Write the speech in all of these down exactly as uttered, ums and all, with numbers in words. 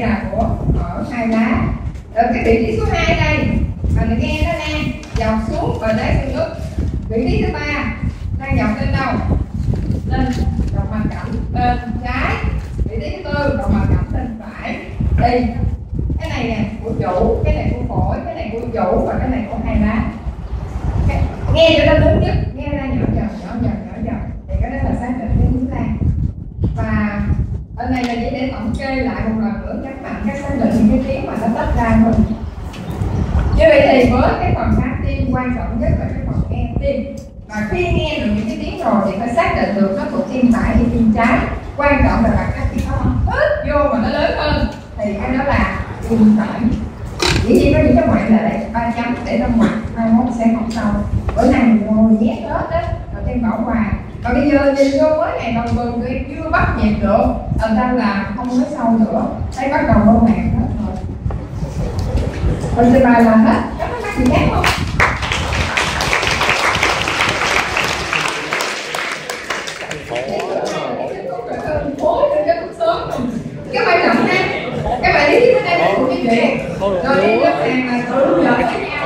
là của ở hai lá. Rồi cái vị trí số hai đây, mình nghe nó nè, dọc xuống và đáy xương ức. Vị trí thứ ba đang dọc lên đâu? Lên dọc mạch cảnh bên trái. Vị trí thứ tư dọc mạch cảnh bên phải. Đi. Cái này nè của chủ, cái này của phổi, cái này của chủ và cái này của hai lá. Okay. Nghe cho nó lớn nhất, nghe ra nhỏ dần, nhỏ dần, nhỏ dần. Thì cái đó là xác định cái hướng lan. Và ở đây là chỉ để tổng kê lại một lần nữa, nhấn mạnh các xác định những cái tiếng mà nó tách ra thôi. Như vậy thì với cái phần phát tim quan trọng nhất là cái phần nghe tim. Và khi nghe được những cái tiếng rồi thì phải xác định được nó thuộc tim phải hay tim trái. Quan trọng là bạn các chỉ có hít vô mà nó lớn hơn thì cái đó là tim phải. Dĩ nhiên có những cái ngoại lệ ba chấm để trong mặt, mai mốt sẽ học sau. Bữa nay mình ngồi nhét hết á, rồi em bảo hoài. Còn bây giờ nhìn vô mới ngày đầu tuần tụi em chưa bắt nhịp được, thành ra là không nói sâu nữa. Thấy bắt đầu mơ màng hết rồi. Rồi thì bài là hết, có thắc mắc gì khác không? Các bạn động ha, các bạn đi đến đây là một cái chuyện, rồi đi đến hàng là tự lợi với nhau.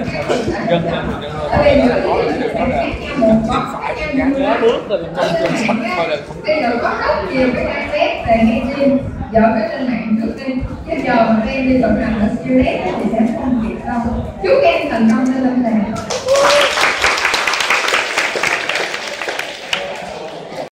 Ở đây nữa thì sẽ khác nhau một con, khác nhau nhiều bước. Bây giờ có rất nhiều cái trang web về nghe tim, dở cái trên mạng trước đi. Chứ giờ mà em đi tự làm ở siêu lét thì sẽ không kịp đâu. Chúc em thành công trên lâm sàng.